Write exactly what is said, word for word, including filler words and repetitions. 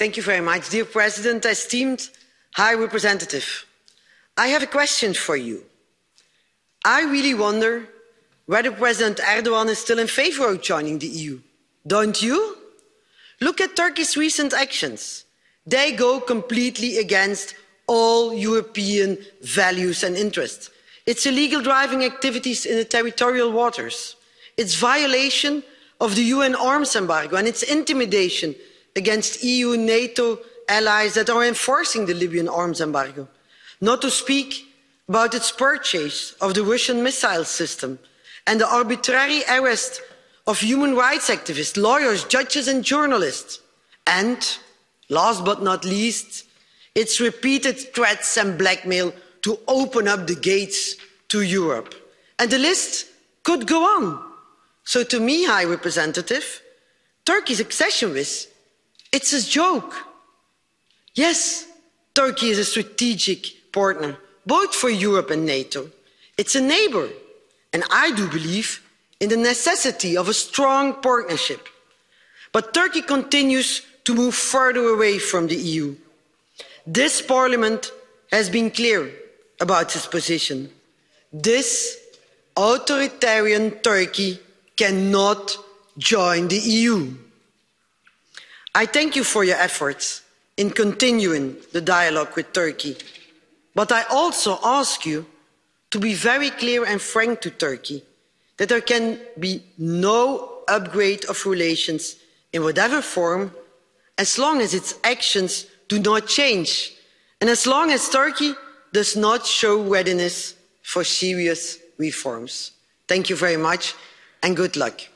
Thank you very much, dear President, esteemed High Representative. I have a question for you. I really wonder whether President Erdogan is still in favour of joining the E U. Don't you? Look at Turkey's recent actions. They go completely against all European values and interests. It's illegal driving activities in the territorial waters. It's violation of the U N arms embargo, and it's intimidation against E U and NATO allies that are enforcing the Libyan arms embargo. Not to speak about its purchase of the Russian missile system and the arbitrary arrest of human rights activists, lawyers, judges and journalists. And, last but not least, its repeated threats and blackmail to open up the gates to Europe. And the list could go on. So to me, High Representative, Turkey's accession risk, it's a joke. Yes, Turkey is a strategic partner, both for Europe and NATO. It's a neighbour, and I do believe in the necessity of a strong partnership. But Turkey continues to move further away from the E U. This Parliament has been clear about its position. This authoritarian Turkey cannot join the E U. I thank you for your efforts in continuing the dialogue with Turkey, but I also ask you to be very clear and frank to Turkey that there can be no upgrade of relations in whatever form as long as its actions do not change and as long as Turkey does not show readiness for serious reforms. Thank you very much and good luck.